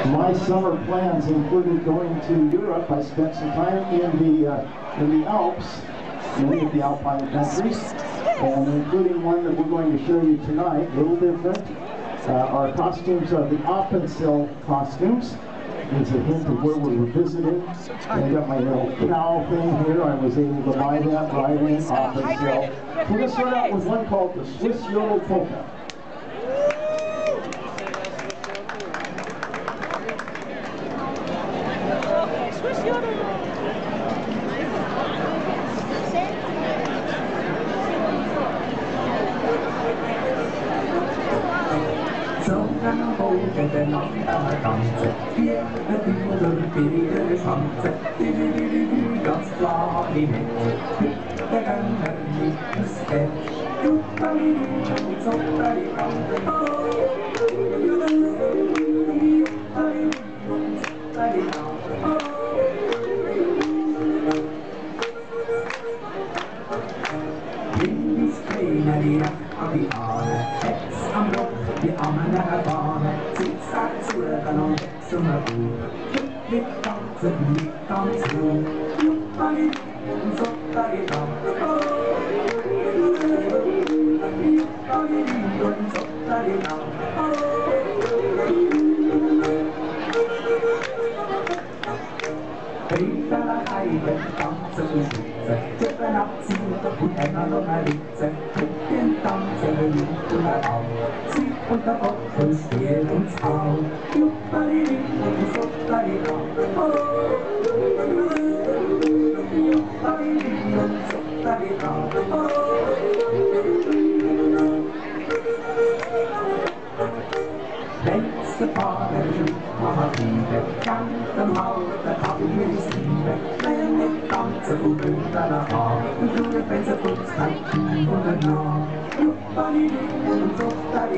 My summer plans included going to Europe. I spent some time in the Alps, many of the Alpine countries, and including one that we're going to show you tonight, a little different. Our costumes are the Appenzell costumes. It's a hint of where we were visiting. I got my little cow thing here. I was able to buy that right in Appenzell. We're going to start out with one called the Swiss Jodel polka. Swiss Jodel. Den Nacht tanzen, wir Bühler, wir schwanzen, ganz klar die Mitte, der Gönner nicht ins Bett, Juppali, Zoppali, die Nacht an die Haare, Hetz am Loch, die Arme nach der Bahn, Zickzack zu Röhren und zum Ruhe. Wir tanzen nur, Juppali, Zoppali, Juppali, Zoppali, Briefe nach Heide, tanzen und schützen, Tippen abziehen und Emma noch mal litzen, den Tanzen geliebt und erlaubt, sie und der Kopf und spielt uns auf. Juppali, und Zoppali, Juppali, und Zoppali, letzte Fahne, Mama Liebe, ganze Maul, der Kaffee mir die Liebe, wenn ich tanze und unter der Haar, und du wenn sie putzt, dann tief und dann nah. Juppali, und Zoppali,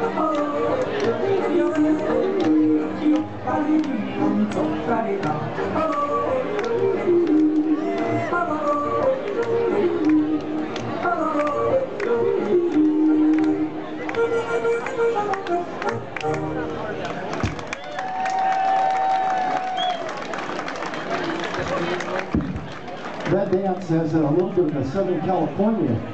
Juppali, und Zoppali, That dance has a little bit of a Southern California